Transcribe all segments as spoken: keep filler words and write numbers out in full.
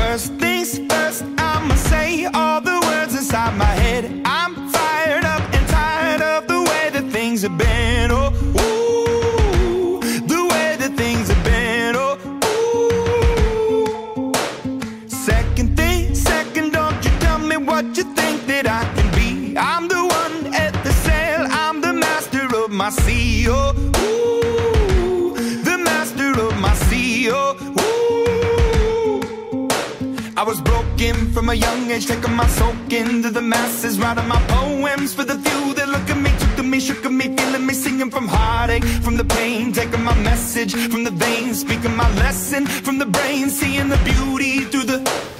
First things first, I'ma say all the words inside my head. I'm fired up and tired of the way that things have been. Oh, ooh, the way that things have been. Oh, ooh. Second thing, second, don't you tell me what you think that I can be. I'm the one at the sail, I'm the master of my sea. Oh, ooh, the master of my sea. Oh, ooh. I was broken from a young age, taking my soak into the masses, writing my poems for the few that look at me, took to me, shook at me, feeling me, singing from heartache, from the pain, taking my message from the veins, speaking my lesson from the brain, seeing the beauty through the...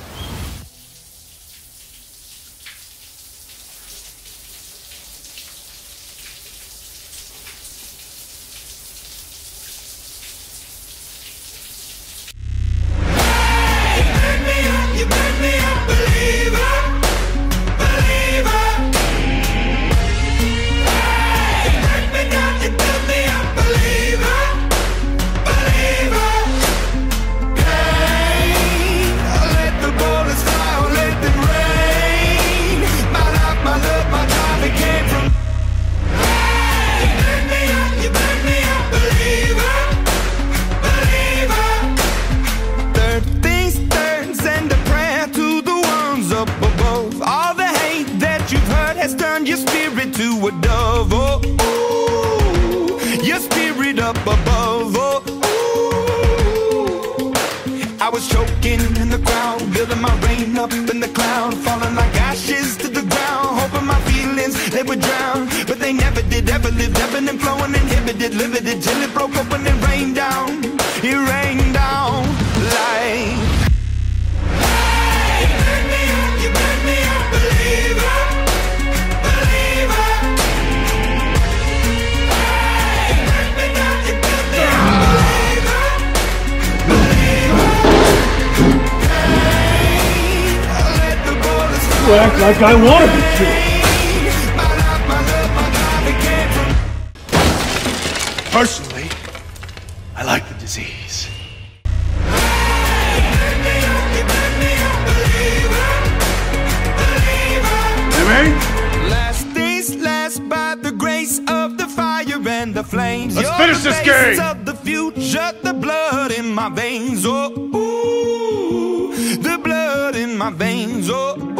to a dove, oh, ooh, your spirit up above, oh, ooh. I was choking in the crowd, building my rain up in the cloud, falling like ashes to the ground, hoping my feelings, they would drown, but they never did, ever lived, ebbing and flowing, inhibited, limited, till it broke open and rained down, it rained down like... Hey, you burn me up, you burn me up, believer. You act like I wanted it to. Personally, I like the disease. Amen? Last days last by the grace of the fire and the flames. Let's finish this game! Of the future, the blood in my veins. Oh, ooh, the blood in my veins. Oh, ooh.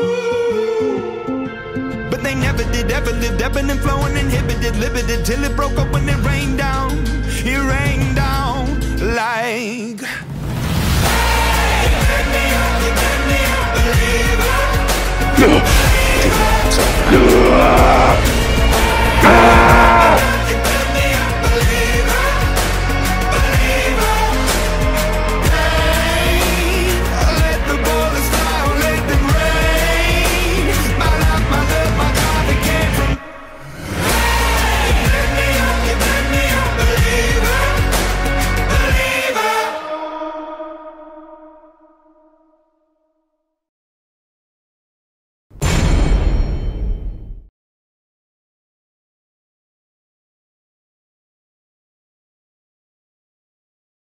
They never did, ever lived, ebbing and flowing, inhibited, limited, till it broke up when it rained down, it rained down like... Hey, you burn me up, you burn me up, believer.